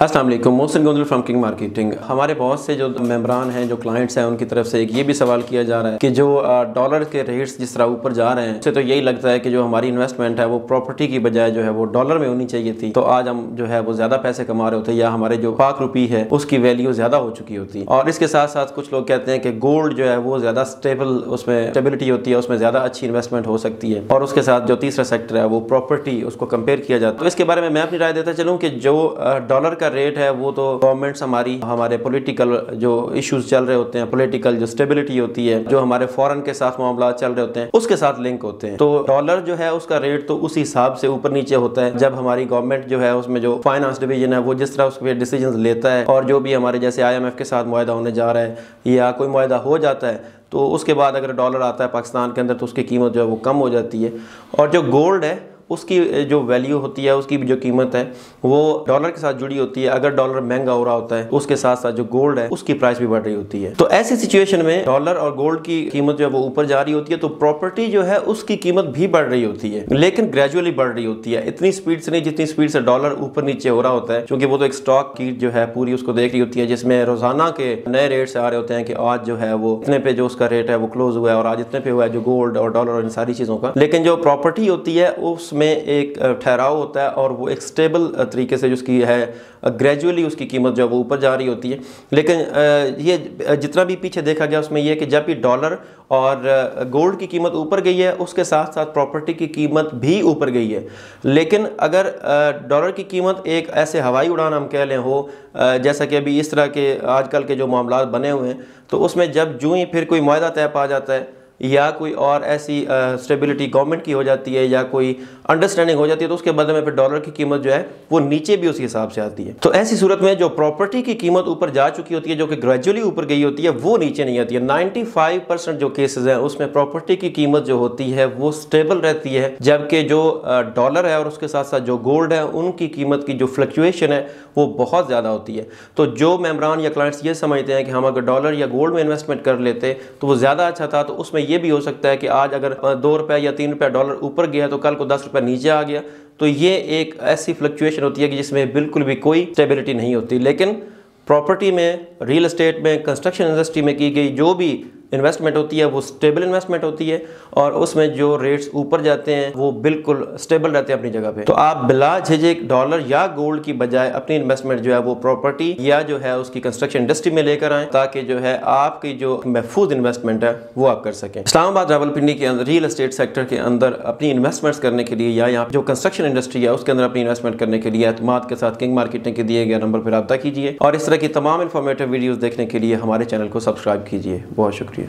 अस्सलाम वालेकुम, Mohsin Gondal from King Marketing. हमारे बहुत से जो मेंबरान हैं, जो क्लाइंट्स हैं, उनकी तरफ से एक ये भी सवाल किया जा रहा है कि जो डॉलर के रेट्स जिस तरह ऊपर जा रहे हैं, उससे तो यही लगता है कि जो हमारी इन्वेस्टमेंट है वो प्रॉपर्टी की बजाय जो है वो डॉलर में होनी चाहिए थी, तो आज हम जो है वो ज़्यादा पैसे कमा रहे होते, या हमारे जो पाक रुपी है उसकी वैल्यू ज़्यादा हो चुकी होती। और इसके साथ साथ कुछ लोग कहते हैं कि गोल्ड जो है वो ज़्यादा स्टेबल, उसमें स्टेबिलिटी होती है, उसमें ज़्यादा अच्छी इन्वेस्टमेंट हो सकती है। और उसके साथ जो तीसरा सेक्टर है वो प्रॉपर्टी, उसको कंपेयर किया जाता है। तो इसके बारे में मैं अपनी राय देता चलूँ कि जो डॉलर का रेट है वो तो गवर्नमेंट्स हमारे पॉलिटिकल जो इश्यूज चल रहे होते हैं, पॉलिटिकल जो स्टेबिलिटी होती है, जो हमारे फॉरेन के साथ मामला चल रहे होते हैं, उसके साथ लिंक होते हैं। तो डॉलर जो है उसका रेट तो उस हिसाब से ऊपर नीचे होता है जब हमारी गवर्नमेंट जो है उसमें जो फाइनेंस डिवीजन है वो जिस तरह उसके डिसीजन लेता है, और जो भी हमारे जैसे IMF के साथ मुआहदा होने जा रहा है या कोई मुआहदा हो जाता है, तो उसके बाद अगर डॉलर आता है पाकिस्तान के अंदर तो उसकी कीमत जो है वो कम हो जाती है। और जो गोल्ड है उसकी जो वैल्यू होती है, उसकी जो कीमत है वो डॉलर के साथ जुड़ी होती है। अगर डॉलर महंगा हो रहा होता है उसके साथ साथ जो गोल्ड है उसकी प्राइस भी बढ़ रही होती है। तो ऐसी सिचुएशन में डॉलर और गोल्ड की कीमत जो है वो ऊपर जा रही होती है, तो प्रॉपर्टी जो है उसकी कीमत भी बढ़ रही होती है, लेकिन ग्रेजुअली बढ़ रही होती है, इतनी स्पीड से नहीं जितनी स्पीड से डॉलर ऊपर नीचे हो रहा होता है, क्योंकि वो तो एक स्टॉक की जो है पूरी उसको देख रही होती है, जिसमें रोजाना के नए रेट्स आ रहे होते हैं कि आज जो है वो इतने पे जो उसका रेट है वो क्लोज हुआ है, और आज इतने पे हुआ है जो गोल्ड और डॉलर और इन सारी चीजों का। लेकिन जो प्रॉपर्टी होती है उसमें एक ठहराव होता है, और वो एक स्टेबल तरीके से जिसकी है ग्रेजुअली उसकी कीमत जो है वो ऊपर जा रही होती है। लेकिन ये जितना भी पीछे देखा गया उसमें ये कि जब भी डॉलर और गोल्ड की कीमत ऊपर गई है, उसके साथ साथ प्रॉपर्टी की कीमत भी ऊपर गई है। लेकिन अगर डॉलर की कीमत एक ऐसे हवाई उड़ान हम कह लें हो, जैसा कि अभी इस तरह के आजकल के जो मामला बने हुए हैं, तो उसमें जब जूं ही फिर कोई मुआहदा तय पा जाता है या कोई और ऐसी स्टेबिलिटी गवर्नमेंट की हो जाती है या कोई अंडरस्टैंडिंग हो जाती है, तो उसके बदले में फिर डॉलर की कीमत जो है वो नीचे भी उसी हिसाब से आती है। तो ऐसी सूरत में जो प्रॉपर्टी की कीमत ऊपर जा चुकी होती है, जो कि ग्रेजुअली ऊपर गई होती है, वो नीचे नहीं आती है। 95% जो केसेस हैं उसमें प्रॉपर्टी की कीमत जो होती है वो स्टेबल रहती है, जबकि जो डॉलर है और उसके साथ साथ जो गोल्ड है उनकी कीमत की जो फ्लक्चुएशन है वो बहुत ज़्यादा होती है। तो जो मेंबरान या क्लाइंट्स ये समझते हैं कि हम अगर डॉलर या गोल्ड में इन्वेस्टमेंट कर लेते तो वो ज़्यादा अच्छा था, तो उसमें ये भी हो सकता है कि आज अगर 2 रुपये या 3 रुपये डॉलर ऊपर गया तो कल को 10 रुपये नीचे आ गया। तो ये एक ऐसी फ्लक्चुएशन होती है कि जिसमें बिल्कुल भी कोई स्टेबिलिटी नहीं होती। लेकिन प्रॉपर्टी में, रियल एस्टेट में, कंस्ट्रक्शन इंडस्ट्री में की गई जो भी इन्वेस्टमेंट होती है वो स्टेबल इन्वेस्टमेंट होती है, और उसमें जो रेट्स ऊपर जाते हैं वो बिल्कुल स्टेबल रहते हैं अपनी जगह पे। तो आप बिला झिझक डॉलर या गोल्ड की बजाय अपनी इन्वेस्टमेंट जो है वो प्रॉपर्टी या जो है उसकी कंस्ट्रक्शन इंडस्ट्री में लेकर आएं, ताकि जो है आपकी जो महफूज इन्वेस्टमेंट है वो आप कर सकें। इस्लामाबाद रावलपिंडी के अंदर रियल एस्टेट सेक्टर के अंदर अपनी इन्वेस्टमेंट्स करने के लिए या यहाँ जो कंस्ट्रक्शन इंडस्ट्री है उसके अंदर अपनी इन्वेस्टमेंट करने के लिए एतमाद के साथ किंग मार्केटिंग के दिए गए नंबर पर रब्ता कीजिए, और इस तरह की तमाम इन्फॉर्मेटिव वीडियोज़ देखने के लिए हमारे चैनल को सब्सक्राइब कीजिए। बहुत शुक्रिया।